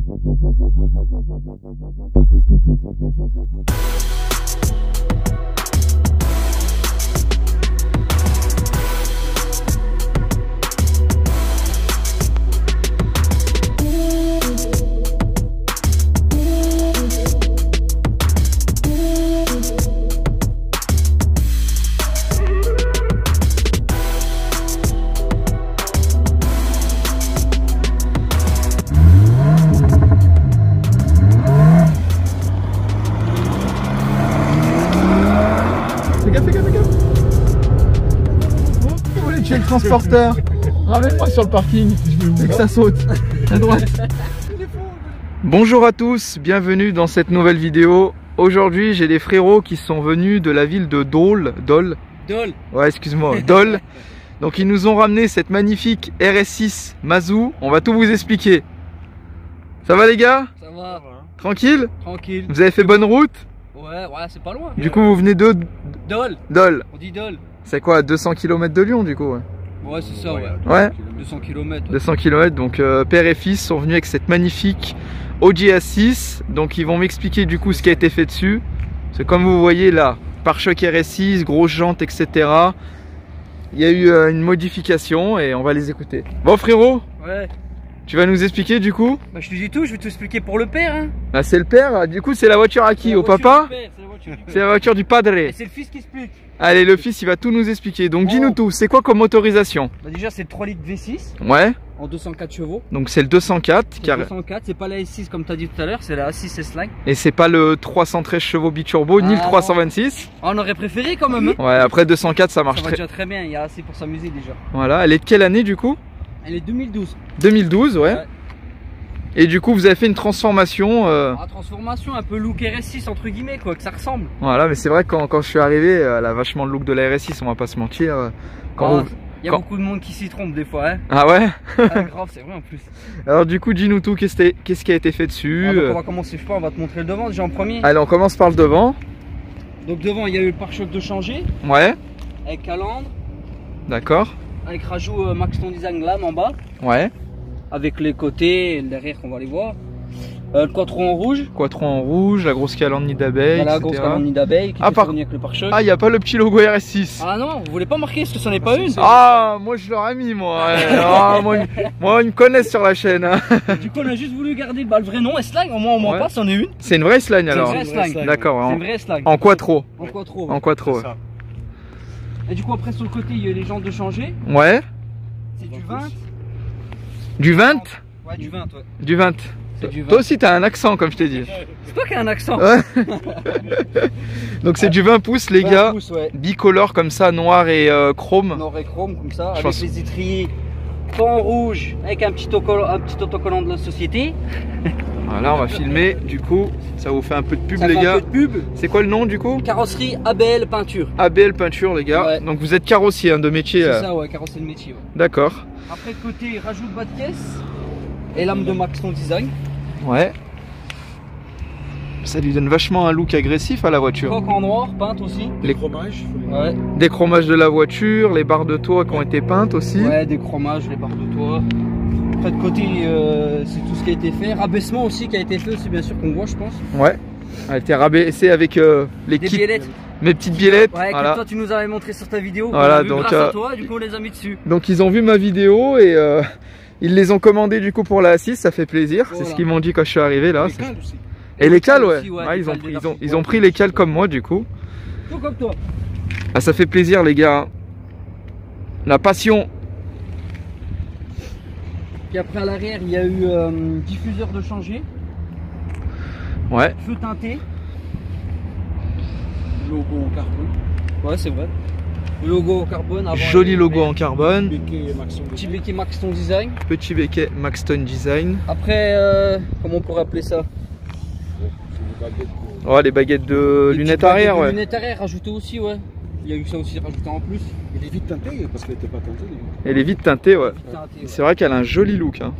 Tuer le transporteur. Ramène-moi sur le parking et que ça saute à droite. Bonjour à tous, bienvenue dans cette nouvelle vidéo. Aujourd'hui j'ai des frérots qui sont venus de la ville de Dole. Ouais, excuse-moi, Dole. Donc ils nous ont ramené cette magnifique RS6 Mazou. On va tout vous expliquer. Ça va les gars? Ça va. Tranquille? Tranquille. Vous avez fait bonne route? Ouais, c'est pas loin. Du coup vous venez de Dole. On dit Dole. C'est quoi, 200 km de Lyon du coup? Ouais, c'est ça, ouais. 200 km. 200 km, donc père et fils sont venus avec cette magnifique Audi A6. Donc ils vont m'expliquer du coup ce qui a été fait dessus. C'est comme vous voyez là, pare-choc RS6, grosses jantes, etc. Il y a eu une modification et on va les écouter. Bon frérot, ouais. Tu vas nous expliquer du coup? Bah je te dis tout, je vais tout expliquer pour le père. Hein. Bah, c'est le père, du coup c'est la voiture à qui? Au papa? C'est la voiture du padre. C'est le fils qui explique. Allez, le fils il va tout nous expliquer. Donc dis-nous tout, c'est quoi comme motorisation? Bah déjà c'est le 3 litres V6. Ouais. En 204 chevaux. Donc c'est le 204. C'est le 204, c'est pas la S6 comme tu as dit tout à l'heure, c'est la A6 S-Line. Et c'est pas le 313 chevaux biturbo, ni le 326. On aurait préféré quand même. Hein. Ouais, après 204 ça marche ça va déjà très bien, il y a assez pour s'amuser déjà. Voilà, elle est de quelle année du coup? Elle est 2012. 2012, ouais. Et du coup vous avez fait une transformation transformation un peu look RS6 entre guillemets quoi, que ça ressemble. Voilà, mais c'est vrai que quand je suis arrivé, elle a vachement le look de la RS6, on va pas se mentir. Il y a beaucoup de monde qui s'y trompe des fois. Hein. Ah ouais? Grave, c'est vrai en plus. Alors du coup dis-nous tout, qu'est-ce qui a été fait dessus? Donc on va commencer, je sais pas, on va te montrer le devant déjà en premier. Allez, on commence par le devant. Donc devant il y a eu le pare-choc de changer. Ouais. Avec calandre. D'accord. Avec rajout Maxton Design lame en bas. Ouais. Avec les côtés et le derrière qu'on va les voir. Le quattro en rouge. Quattro en rouge, la grosse calandre nid d'abeille. La grosse calandre nid d'abeille qui est fournie avec le pare-choc. Ah, il n'y a pas le petit logo RS6. Ah non, vous voulez pas marquer parce que ça n'est pas une. Ah, moi je l'aurais mis moi. Moi ils me connaissent sur la chaîne. Hein. Du coup on a juste voulu garder le vrai nom S-Line, au moins on m'en passe, c'en est une. C'est une vraie S-Line alors. C'est une vraie S-Line. D'accord. C'est une vraie S-Line. En quattro. En quattro. En quattro. Et du coup après sur le côté il y a les jantes de changer. Ouais. C'est du 20. Du 20? Ouais, du 20, ouais. Du 20. Toi aussi t'as un accent comme je t'ai dit. C'est toi qui as un accent. Ouais. Donc c'est du 20 pouces les 20 gars. pouces, ouais. Bicolore comme ça, noir et chrome. Noir et chrome comme ça, avec les étriers pas en rouge, avec un petit autocollant de la société. Voilà, on va filmer du coup. Ça vous fait un peu de pub ça les fait gars. Un peu de pub. C'est quoi le nom du coup? Carrosserie ABL Peinture. ABL Peinture les gars. Ouais. Donc vous êtes carrossier hein, de métier. C'est ça ouais, carrossier de métier. Ouais. D'accord. Après côté rajout de bas de caisse. Et lame de Maxton Design. Ouais. Ça lui donne vachement un look agressif à la voiture. Coque en noir, peinte aussi. Les chromages. Ouais. Des chromages de la voiture, les barres de toit qui ont été peintes aussi. Ouais, des chromages, les barres de toit. Après de côté, c'est tout ce qui a été fait. Rabaissement aussi qui a été fait aussi, bien sûr, qu'on voit, je pense. Ouais. Elle a été rabaissée avec les kits. Biellettes. Mes petites biellettes. Ouais, voilà. que toi tu nous avais montré sur ta vidéo. Voilà, donc grâce à toi, du coup on les a mis dessus. Donc ils ont vu ma vidéo et ils les ont commandés du coup pour la A6, ça fait plaisir. Voilà. C'est ce qu'ils m'ont dit quand je suis arrivé là. Et les cales, ouais. Ils ont pris les cales comme moi du coup. Tout comme toi. Ah, ça fait plaisir les gars. La passion. Puis après à l'arrière, il y a eu diffuseur de changer. Ouais. Feu teinté. Logo en carbone. Ouais, c'est vrai. Le logo en carbone. Joli logo en carbone. Petit béquet Maxton Design. Petit béquet Maxton Design. Après, comment on pourrait appeler ça? Oh, les baguettes de lunettes arrière, ouais. Les lunettes arrière rajoutées aussi, ouais. Il y a eu ça aussi rajouté en plus. Et les vitres teintées parce qu'elle n'était pas teintée. Et les vitres teintées, ouais. C'est vrai qu'elle a un joli look. Hein.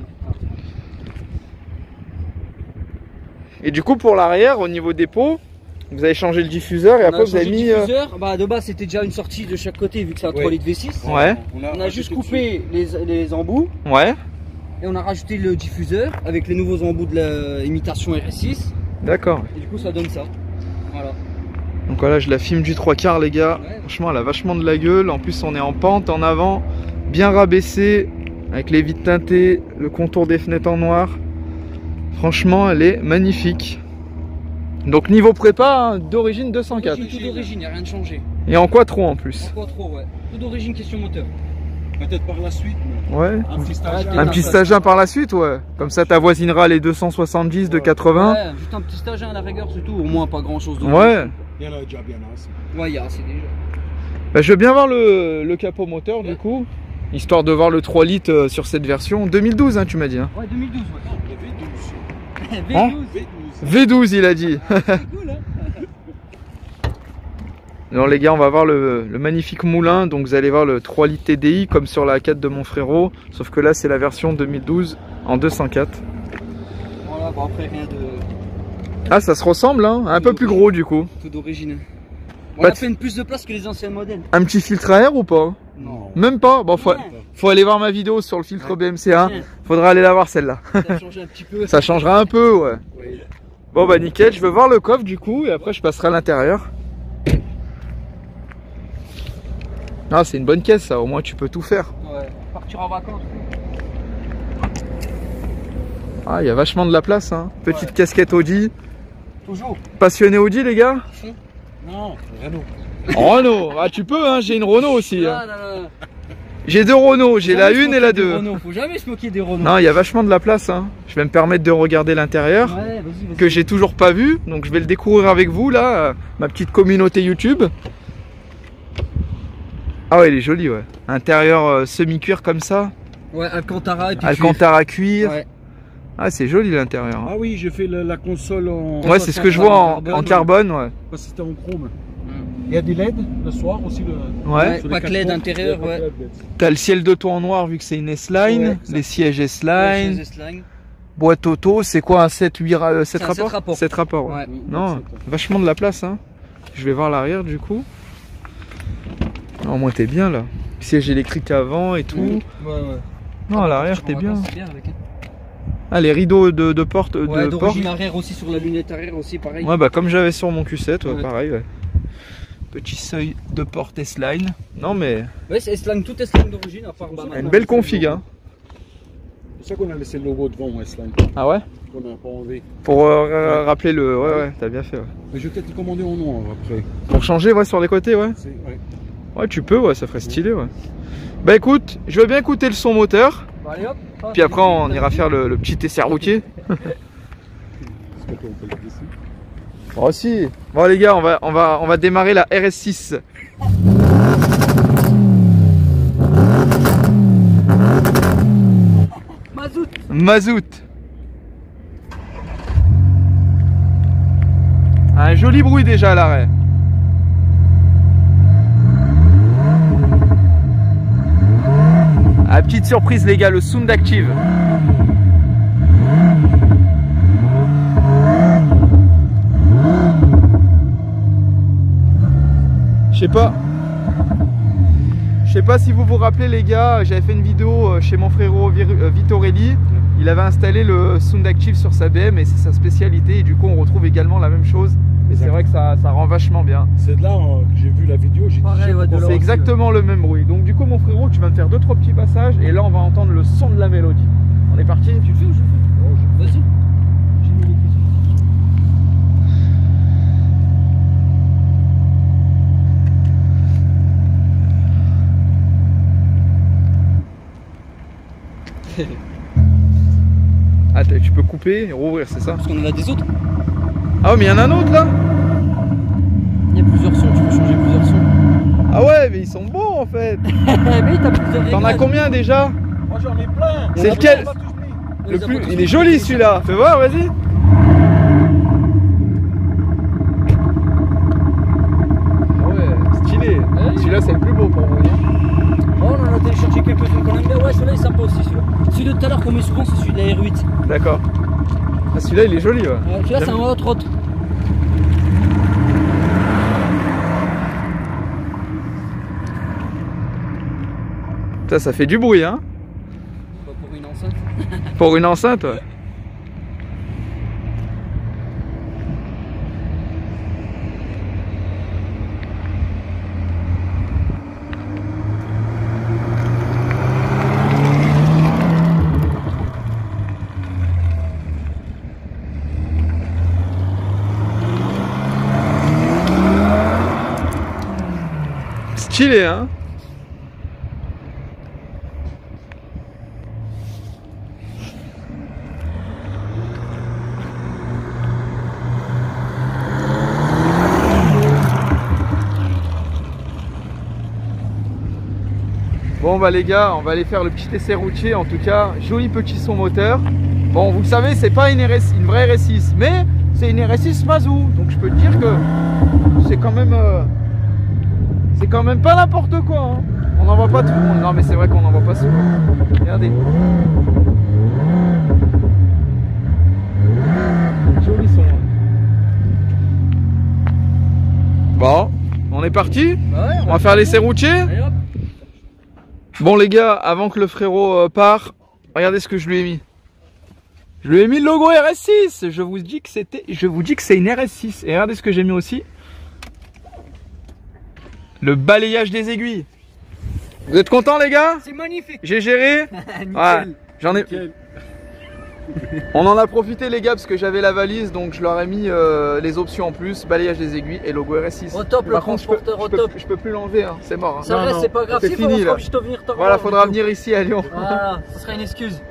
Et du coup, pour l'arrière, au niveau des pots, vous avez changé le diffuseur et après vous avez mis. Le diffuseur, bah de base c'était déjà une sortie de chaque côté vu que c'est un 3 litres V6. Ouais. On a juste coupé les embouts. Ouais. Et on a rajouté le diffuseur avec les nouveaux embouts de l'imitation RS6. D'accord. Et du coup, ça donne ça. Voilà. Donc voilà, je la filme du 3/4 les gars. Ouais. Franchement, elle a vachement de la gueule. En plus, on est en pente, en avant, bien rabaissé, avec les vitres teintées, le contour des fenêtres en noir. Franchement, elle est magnifique. Donc niveau prépa, hein, d'origine 204. Tout d'origine, il n'y a rien de changé. Et en quattro en plus. En quattro, ouais. Tout d'origine, question moteur. Peut-être par la suite, mais Ouais. un petit stage. Un petit stage 1 par la suite, ouais. Comme ça, t'avoisineras les 270 de 80. Ouais, juste un petit stage 1 à la rigueur, c'est tout. Au moins, pas grand chose. Ouais. Il y en a déjà bien assez. Ouais, il y a assez déjà. Bah, je veux bien voir le capot moteur du coup. Histoire de voir le 3 litres sur cette version. 2012, hein, tu m'as dit. Hein. Ouais, 2012, ouais. Le V12. Hein V12. V12, il a dit. C'est cool, hein. Non les gars, on va voir le magnifique moulin. Donc vous allez voir le 3 litres TDI comme sur la 4 de mon frérot. Sauf que là c'est la version 2012 en 204. Voilà, bon après rien de... Ah ça se ressemble hein, un peu plus gros du coup. Tout d'origine. On Pas a de- fait une plus de place que les anciens modèles. Un petit filtre à air ou pas? Non. Même pas. Bon faut, Ouais. faut aller voir ma vidéo sur le filtre Ouais. BMC1. Tiens, Faudra aller la voir celle-là. ça a changé un petit peu. Ça changera un peu ouais. Oui. Bon bah nickel, je veux voir le coffre du coup et après je passerai à l'intérieur. Ah c'est une bonne caisse ça, au moins tu peux tout faire. Ouais, partir en vacances. Ah il y a vachement de la place hein. Petite Ouais. casquette Audi. Toujours. Passionné Audi les gars? Non, Renault. Renault, ah tu peux hein, j'ai une Renault aussi. Hein. Ah, non, non. J'ai deux Renault, j'ai la Jamais se 1 et la moquer des 2. Renault, faut jamais se moquer des Renault. Non il y a vachement de la place hein. Je vais me permettre de regarder l'intérieur. Ouais, vas-y, vas-y. Que j'ai toujours pas vu, donc je vais le découvrir avec vous là, ma petite communauté YouTube. Ah ouais, il est joli ouais. Intérieur semi-cuir comme ça, Ouais, Alcantara et puis Alcantara cuir. Ouais. Ah c'est joli l'intérieur. Hein. Ah oui, j'ai fait la console en. Ouais, c'est ce que je vois en carbone ouais. Parce que c'était en chrome. Il y a des LED le soir aussi. Ouais. sur les Pack quatre LED portes, intérieur, il y a ouais. pack LED. T'as le ciel de toit en noir vu que c'est une S-Line, Ouais, les sièges Ouais, S-Line, chez S-Line. boîte auto, c'est quoi un 7, 8, 7 C'est un rapports 7 rapports. 7 rapports. Ouais. Ouais. Non, vachement de la place hein. Je vais voir l'arrière du coup. Non, au moins t'es bien là. Siège électrique avant et tout. Ouais, ouais. Non, à l'arrière Partir t'es en bien. vacances, c'est bien avec, hein. Ah, les rideaux de porte. Ouais, de porte. d'origine arrière aussi sur la lunette arrière aussi, pareil. Ouais, bah comme j'avais sur mon Q7, ouais, Ouais. pareil. Ouais. Petit seuil de porte S-Line. Non, mais Ouais, c'est S-Line, tout S-Line d'origine, à part bah, une maintenant, belle c'est config. le Hein. C'est pour ça qu'on a laissé le logo devant S-Line. Ah ouais? Qu'on n'a pas enlevé. Pour rappeler le. Ouais, ouais, t'as bien fait. Ouais. Mais je vais peut-être le commander en noir après. Pour changer, ouais, sur les côtés, ouais. Ouais. Ouais, tu peux, ouais, ça ferait stylé, ouais. Bah écoute, je veux bien écouter le son moteur. Bon, allez, hop. Puis après, on ira faire le petit essai routier. Est-ce qu'on peut le laisser? Oh si. Bon les gars, on va démarrer la RS6. Mazout. Mazout. Un joli bruit déjà à l'arrêt. Ah, petite surprise les gars, le Sound Active. Je sais pas si vous vous rappelez les gars, j'avais fait une vidéo chez mon frérot Vitorelli. Il avait installé le Sound Active sur sa BM et c'est sa spécialité et du coup on retrouve également la même chose. Et c'est vrai que ça rend vachement bien. C'est de là que j'ai vu la vidéo. J'ai dit, Pareil, ouais, de là C'est aussi, exactement le même bruit. Donc du coup mon frérot, tu vas me faire 2-3 petits passages et là on va entendre le son de la mélodie. On est parti? Tu le fais ou je le fais? Vas-y. J'ai mis les cuissons. Ah tu peux couper et rouvrir, c'est ça? Parce qu'on en a des autres. Ah ouais, mais il y en a un autre là? Il y a plusieurs sons, tu peux changer plusieurs sons. Ah ouais, mais ils sont beaux en fait. Mais t'as plusieurs T'en as réglages. combien déjà? Moi j'en ai plein. C'est lequel? On Le les a plus... pas tous Il mis. est joli celui-là, fais voir, vas-y. Ah ouais, stylé. Ouais. Celui-là c'est le plus beau pour moi. Oh, on en a téléchargé quelques-uns qu'on aime bien. Ouais, celui-là est sympa aussi. Celui de tout à l'heure qu'on met souvent, c'est celui de la R8. D'accord. Ah celui-là il est joli ouais. Celui-là, c'est un autre. Ça fait du bruit hein. Pas pour une ancienne. enceinte. Pour une enceinte, ouais. Stylé, hein? Bon bah les gars, on va aller faire le petit essai routier. En tout cas, joli petit son moteur. Bon, vous le savez, c'est pas une vraie RS6, mais c'est une RS6 Mazou. Donc je peux te dire que c'est quand même pas n'importe quoi, hein. On n'en voit pas tout le monde. Non mais c'est vrai qu'on n'en voit pas souvent. Regardez. Joli son. Bon, on est parti. Bah ouais, on va faire l'essai routier. Allez, hop. Bon les gars, avant que le frérot part, regardez ce que je lui ai mis. Je lui ai mis le logo RS6. Je vous dis que c'est une RS6. Et regardez ce que j'ai mis aussi. Le balayage des aiguilles. Vous êtes contents les gars? C'est magnifique. J'ai géré. Ouais, j'en ai. On en a profité les gars parce que j'avais la valise, donc je leur ai mis les options en plus, balayage des aiguilles et logo RS6. Au top, le transporteur au top. Je peux plus l'enlever, hein. C'est mort. Hein. Ça reste, c'est pas grave. C'est fini là. Voilà, faudra venir ici à Lyon. Voilà, ce serait une excuse.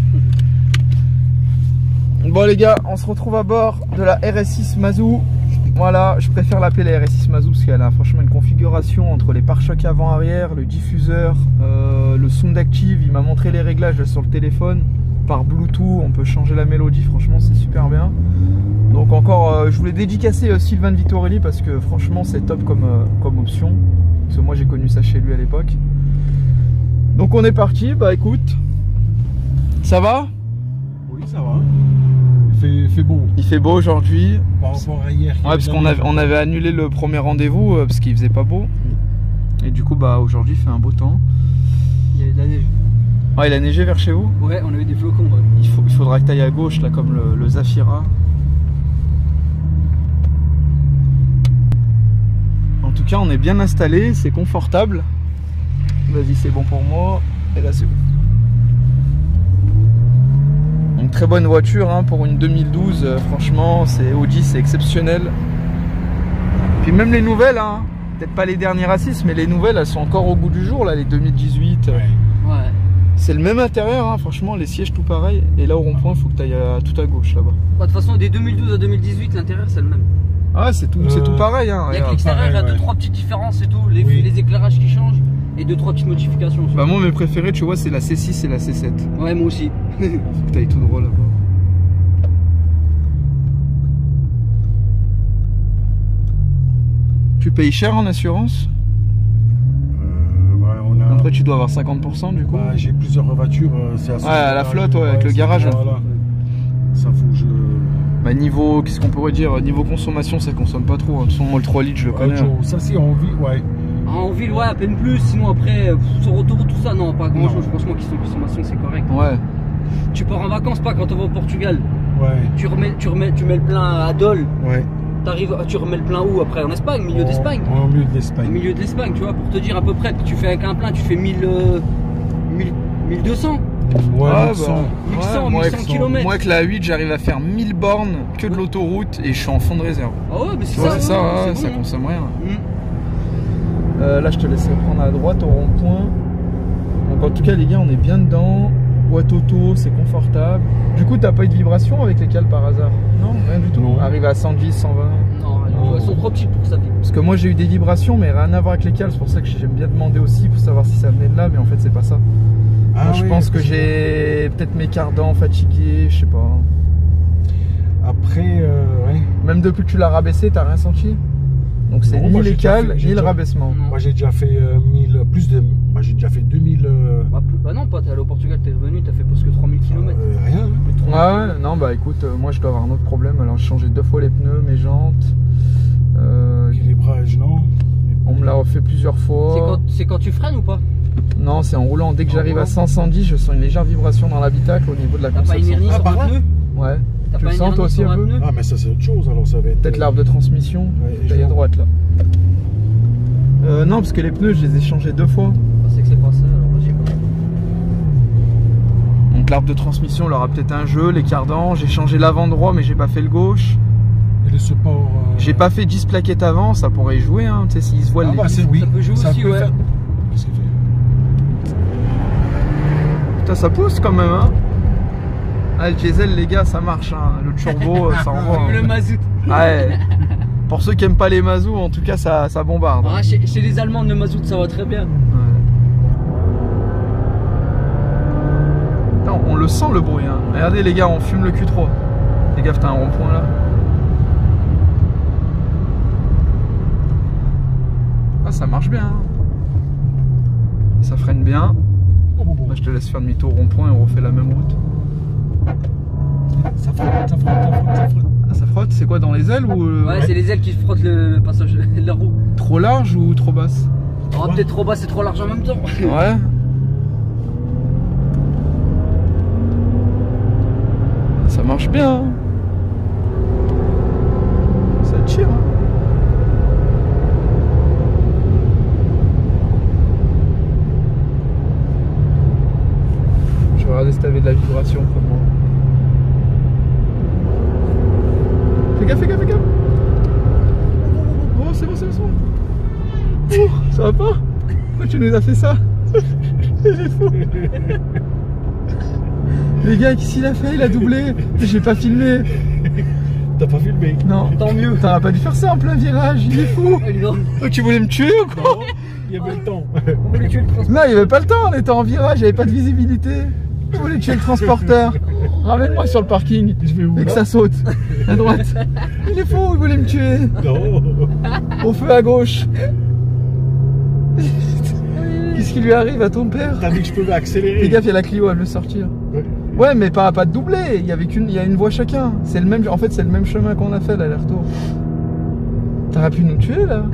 Bon les gars, on se retrouve à bord de la RS6 Mazou. Voilà, je préfère l'appeler la RS6 Mazou parce qu'elle a franchement une configuration entre les pare-chocs avant-arrière, le diffuseur, le sound active. Il m'a montré les réglages sur le téléphone. Par Bluetooth, on peut changer la mélodie, franchement c'est super bien. Donc encore, je voulais dédicacer Sylvain Vittorelli parce que franchement c'est top comme option. Parce que moi j'ai connu ça chez lui à l'époque. Donc on est parti, bah écoute, ça va? Oui, ça va. Il fait beau. Il fait beau aujourd'hui. Par rapport à hier. Ouais, parce qu'on avait annulé le premier rendez-vous parce qu'il faisait pas beau. Et du coup, bah aujourd'hui il fait un beau temps. Il y a de la neige. Ouais, il a neigé vers chez vous? Ouais, on a eu des flocons. Ouais. Il faudra que tu ailles à gauche, là, comme le Zafira. En tout cas, on est bien installé, c'est confortable. Vas-y, c'est bon pour moi. Et là, c'est bon. Une très bonne voiture hein, pour une 2012. Franchement, c'est Audi, c'est exceptionnel. Puis même les nouvelles, hein, peut-être pas les dernières A6, mais les nouvelles, elles sont encore au goût du jour, là, les 2018. Ouais. C'est le même intérieur, hein, franchement, les sièges tout pareil. Et là au rond-point, il faut que tu ailles tout à gauche là-bas. Bah, de toute façon, des 2012 à 2018, l'intérieur c'est le même. Ah, c'est tout pareil. Hein, il y a que l'extérieur, il y a 2-3 petites différences et tout. Les éclairages qui changent et 2-3 petites modifications. Bah, moi, mes préférés, tu vois, c'est la C6 et la C7. Ouais, moi aussi. Faut que tu ailles tout droit là-bas. Tu payes cher en assurance? Après tu dois avoir 50% du coup. Bah, j'ai plusieurs voitures, c'est à la flotte, ouais, avec le garage. Voilà. Ça faut que je... Bah niveau, qu'est-ce qu'on pourrait dire? Niveau consommation, ça consomme pas trop. De toute façon, moi le 3 litres, je le connais. Ça c'est en ville, ouais. En ville, ouais, à peine plus. Sinon après, sur autoroute, tout ça, non, pas grand chose. Franchement, question de consommation, c'est correct. Ouais. Tu pars en vacances, pas quand on va au Portugal. Ouais. Tu mets le plein à Dole. Ouais. Tu remets le plein où après? En Espagne, milieu d'Espagne? Ouais, au milieu de l'Espagne. Au milieu de l'Espagne, tu vois, pour te dire à peu près, tu fais avec un plein, tu fais 1200. Ouais, ah, 1100. Bah, 1100, ouais, 1100 km. Moi, avec la 8, j'arrive à faire 1000 bornes que de l'autoroute et je suis en fond de réserve. Ah ouais, mais c'est ça. ça. C'est ça, ouais, ça consomme rien. Là, je te laisserai prendre à droite au rond-point. Donc, en tout cas, les gars, on est bien dedans. Boîte auto, c'est confortable. Du coup, t'as pas eu de vibration avec les cales par hasard? Non, rien du tout. Non. Arrive à 110, 120. Non, elles sont trop petites pour ça. Parce que moi j'ai eu des vibrations mais rien à voir avec les cales, c'est pour ça que j'aime bien demander aussi pour savoir si ça venait de là, mais en fait c'est pas ça. Ah, moi, je pense que j'ai peut-être mes cardans fatigués, je sais pas. Après, ouais. Même depuis que tu l'as rabaissé, t'as rien senti? Donc c'est ni les cales, ni le rabaissement. Moi j'ai déjà fait 1000, plus de... Moi j'ai déjà fait 2000... Bah non, pas, t'es allé au Portugal, t'es revenu, t'as fait presque 3000 km. Rien. Ah ouais, non bah écoute, moi je dois avoir un autre problème, alors j'ai changé 2 fois les pneus, mes jantes. L'équilibrage, non. On me l'a refait plusieurs fois. C'est quand tu freines ou pas? Non, c'est en roulant. Dès que j'arrive à 110, je sens une légère vibration dans l'habitacle au niveau de la T'as pas une conception. hernie sur un pneu? Ouais. T'as Tu pas le une sens toi hernie aussi sur un un peu? pneu? Ah, mais ça, c'est autre chose, alors ça va être. Peut-être l'arbre de transmission. Ouais, Taille à droite là. Non, parce que les pneus, je les ai changés 2 fois. Je pensais que c'est pas ça, alors j'ai pas. Donc l'arbre de transmission, il aura peut-être un jeu, les cardans. J'ai changé l'avant droit, mais j'ai pas fait le gauche. Et le support. J'ai pas fait 10 plaquettes avant, ça pourrait jouer, hein. Tu sais, s'ils se voilent Ah, les bah, vis. c'est oui. Ça peut jouer aussi, peut ouais. faire- Qu'est-ce qu'il fait? Putain, ça pousse quand même, hein. Ah, le diesel, les gars, ça marche, hein. Le turbo, ça envoie. Le Hein. mazout. Ouais. Pour ceux qui aiment pas les mazous, en tout cas, ça bombarde. Ah, chez les Allemands, le mazout, ça va très bien. Ouais. Putain, on le sent le bruit, hein. Regardez les gars, on fume le Q3. Fais gaffe, t'as un rond-point là. Ah, ça marche bien, hein. Ça freine bien. Bah, je te laisse faire demi-tour au rond-point et on refait la même route. Ça frotte, ça frotte, ça frotte, ça frotte. Ah, ça frotte, c'est quoi, dans les ailes ou Ouais, c'est les ailes qui frottent le passage de la roue. trop large ou trop basse? Oh, peut-être trop bas, c'est trop large en même temps. Ouais. Ça marche bien, hein. Ça tire, hein. Je vais regarder si t'avais de la vibration comme moi. Fais gaffe, fais gaffe, fais gaffe. Oh, c'est bon, c'est bon, c'est bon. Oh, ça va pas? Pourquoi tu nous as fait ça? Il est fou. Les gars, qu'est-ce qu'il a fait? Il a doublé. J'ai pas filmé. T'as pas filmé? Non. Tant mieux. T'aurais pas dû faire ça en plein virage. Il est fou. Allez, non. Oh, tu voulais me tuer ou quoi? Non, il y avait le temps. On voulait tuer le transport. Non, il y avait pas le temps. On était en virage. Il y avait pas de visibilité. Je voulais tuer le transporteur. Ramène-moi sur le parking. Je vais où Et que là? ça saute. À droite. Il est fou. Il voulait me tuer. Non. Au feu à gauche. Qu'est-ce qui lui arrive à ton père? T'as dit que je pouvais accélérer. Fais gaffe, il y a la Clio, elle veut sortir. Ouais. Ouais, mais pas de doublé. Il y a une voie chacun. C'est le même. En fait, c'est le même chemin qu'on a fait l'aller-retour. T'aurais pu nous tuer là.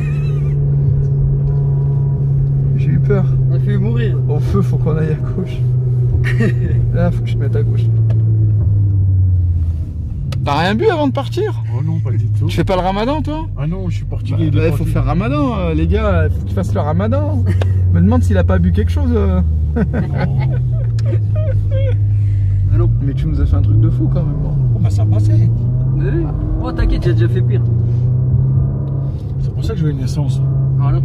J'ai eu peur. On a fait mourir. Au feu, faut qu'on aille à gauche. Là, faut que je te mette à gauche. T'as rien bu avant de partir? Oh non, pas du tout. Tu fais pas le ramadan, toi? Ah non, je suis portugais. Bah, il est faut portugais. faire ramadan, les gars. Faut qu'ils fassent le ramadan. Je me demande s'il a pas bu quelque chose. Ah non. Mais tu nous as fait un truc de fou quand même. Bon. Oh, bah ça passait. Oui. Oh, t'inquiète, j'ai déjà fait pire. C'est pour ça que je veux une essence. Voilà.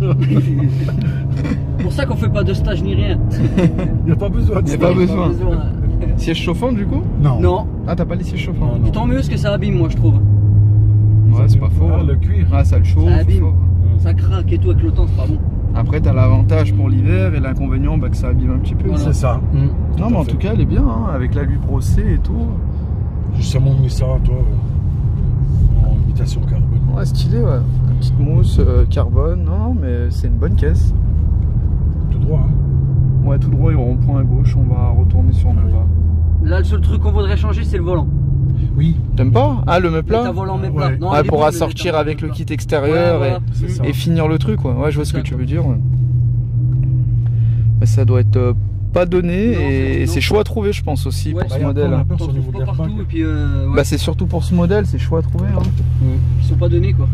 Pour ça qu'on fait pas de stage ni rien. Il n'y a pas besoin de Y a ça. pas besoin. besoin. Siège chauffant du coup? Non. Non. Ah, t'as pas les sièges chauffants? Non, non. Tant mieux ce que ça abîme, moi je trouve. Ouais, c'est pas faux. Ah, le cuir. Ah, ça le chauffe. Ça abîme. fort. Ça craque et tout avec le temps, c'est pas bon. Après, t'as l'avantage pour l'hiver et l'inconvénient bah, que ça abîme un petit peu. Voilà. C'est ça. Non, mais en tout cas, elle est bien, hein, avec l'alu brossé et tout. J'ai seulement mis ça, toi, en imitation carbone. Ouais, stylé, ouais. Une petite mousse, carbone. Non, mais c'est une bonne caisse. Tout droit, hein. Ouais, tout droit et on reprend à gauche, on va retourner sur nos pas. Là, le seul truc qu'on voudrait changer, c'est le volant. Oui. T'aimes pas? Ah, le me Mettre plat? un volant mais Ouais. plat. Non, Ouais, il est pour bon, assortir le avec le plat. kit extérieur Ouais, voilà. C'est ça. et finir le truc, ouais. Ouais, je vois ce que tu D'accord. veux dire. Ouais. Mais ça doit être pas donné Non, et non. c'est chaud à trouver, je pense aussi Ouais, pour Bah, ce il y a modèle. encore Hein. un peu On sur le trouve niveau pas de partout l'airbag. et puis ouais, Bah, c'est surtout pour ce modèle, c'est chaud à trouver. Hein. ils sont pas donnés quoi.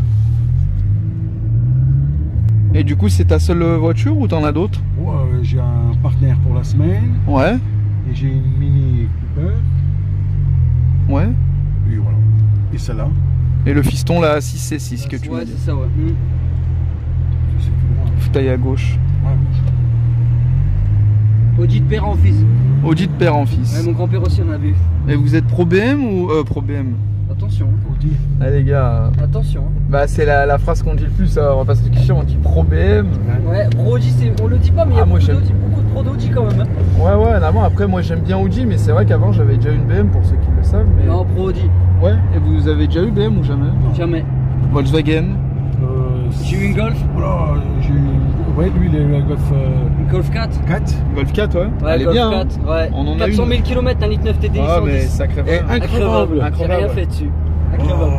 Et du coup, c'est ta seule voiture ou t'en as d'autres? Ouais, j'ai un partenaire pour la semaine Ouais, et j'ai une Mini Cooper. ouais. Et voilà. Et celle-là. Et le fiston là, 6C6 que tu Ouais, m'as dit. c'est ça, ouais. C'est tout droit. Faut tailler à gauche. Ouais, Audi de père en fils. Audi de père en fils. Ouais, mon grand-père aussi en a vu. Et vous êtes pro BM ou pro BM? Attention, Audi. Ah les gars, attention. bah c'est la phrase qu'on dit le plus, on va pas se cliché, on dit pro BM. Ouais, pro Audi, on le dit pas, mais il y a Ah, moi, beaucoup, j'aime. beaucoup de pro d'Audi quand même. Hein. Ouais, non, après moi j'aime bien Audi, mais c'est vrai qu'avant j'avais déjà une BM pour ceux qui le savent. Mais... Non, pro Audi, Ouais, et vous avez déjà eu BM ou jamais? Non. jamais. Volkswagen? J'ai eu une Golf, Voilà, j'ai eu. Ouais, lui, il a eu la Golf une Golf 4. 4. Golf 4, ouais. Ouais, Elle est Golf bien. 4, ouais. On en a 400 000 km, un litre 9 TDI Ah, 110. mais sacré Et vrai. Increvable. J'ai Increvable. rien fait dessus. Increvable. On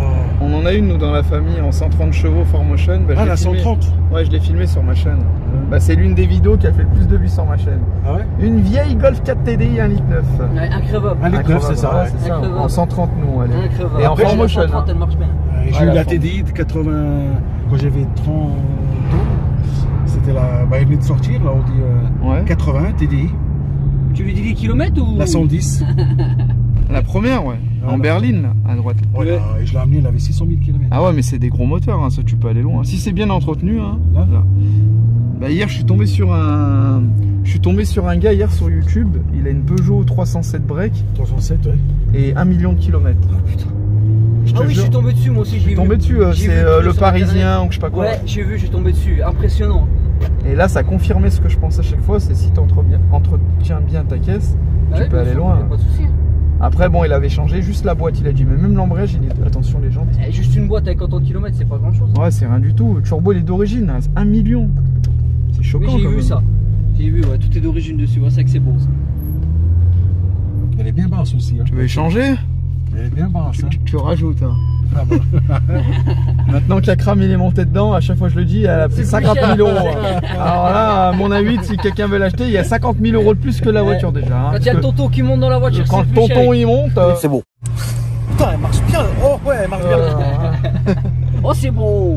On en a une nous dans la famille en 130 chevaux 4Motion. Bah, Ah, la 130. Ouais, je l'ai filmé sur ma chaîne. Bah, c'est l'une des vidéos qui a fait le plus de vues sur ma chaîne. Ah ouais? Une vieille Golf 4 TDI 1,9 litre. Ouais, increvable. 1,9 c'est ça. Ouais, Ouais. c'est ça. Increvable. En 130 nous, elle est. Increvable. Et en Après, 4Motion. 130, elle marche bien. J'ai Ouais, eu la la forme. TDI de 80 quand j'avais 30 ans. C'était la. Bah, elle venait de sortir, là, on dit Ouais. 80 TDI. Tu lui dis les kilomètres ou La 110. La première, ouais. En Voilà. berline, là, à droite. Voilà, et je l'ai amené, elle avait 600 000 km. Ah ouais, mais c'est des gros moteurs, hein, ça tu peux aller loin. Si c'est bien entretenu, hein. Là. Là. Bah hier, je suis tombé sur un gars hier sur YouTube. Il a une Peugeot 307 break 307, ouais. et 1 million de kilomètres. Je te Ah oui, je jure. suis tombé dessus moi aussi. Je suis tombé dessus. J'ai C'est vu le sur Parisien Internet. ou je sais pas quoi. Ouais, j'ai vu, j'ai tombé dessus. Impressionnant. Et là, ça confirmait ce que je pensais à chaque fois. C'est si tu entretiens bien ta caisse, Ah tu ouais, peux bien aller sûr, loin. y a pas de souci. Après, bon, il avait changé juste la boîte. Il a dit, mais même l'embrayage, il est attention les jantes. Eh, juste une boîte avec autant de kilomètres, c'est pas grand chose. Ouais, c'est rien du tout. Le turbo, il est d'origine, hein, 1 million. C'est Oui, choquant. j'ai quand vu même. ça. J'ai vu, ouais, tout est d'origine dessus. Ouais, c'est vrai que c'est beau ça. Elle est bien basse aussi. Hein. Tu veux échanger? Elle est bien basse. Hein. Tu rajoutes. Hein. Ah bon. Maintenant qu'Akram il est monté dedans, à chaque fois je le dis, elle a pris C'est 50 plus 000 cher. euros. Alors là, à mon avis, si quelqu'un veut l'acheter, il y a 50 000 euros de plus que la voiture déjà. Hein, Quand il y a le parce tonton qui monte dans la que voiture, quand c'est le plus tonton cher. il monte, C'est beau. Putain, elle marche bien. Oh ouais, elle marche bien. Oh, c'est beau.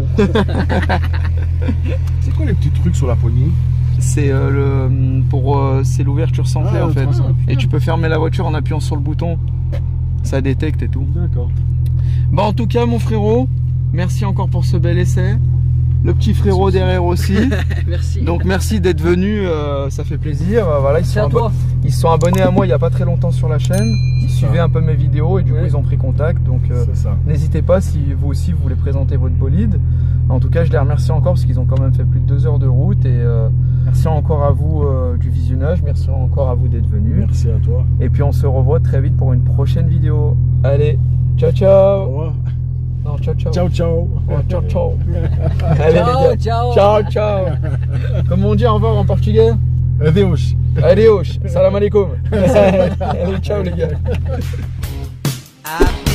C'est quoi les petits trucs sur la poignée? c'est c'est l'ouverture sans clé Ah, en fait. ça, Et tu peux fermer la voiture en appuyant sur le bouton. Ça détecte et tout. D'accord. Bah en tout cas mon frérot, merci encore pour ce bel essai. Le petit frérot derrière aussi. Merci. Donc merci d'être venu, ça fait plaisir. Voilà, c'est à toi. ils se sont abonnés à moi il n'y a pas très longtemps sur la chaîne. Ils suivaient un peu mes vidéos et du coup Ouais. ils ont pris contact. Donc C'est ça. n'hésitez pas si vous aussi vous voulez présenter votre bolide. En tout cas je les remercie encore parce qu'ils ont quand même fait plus de 2 heures de route. Et merci encore à vous du visionnage. Merci encore à vous d'être venus. Merci à toi. Et puis on se revoit très vite pour une prochaine vidéo. Allez, ciao ciao. Au revoir. Non, ciao ciao. Ciao, ciao. Ouais, ciao ciao. Allez Ciao, les gars. ciao. Ciao ciao. Comme on dit au revoir en portugais. Adeus. Adeus, salam alaikum. Allez, ciao les gars. I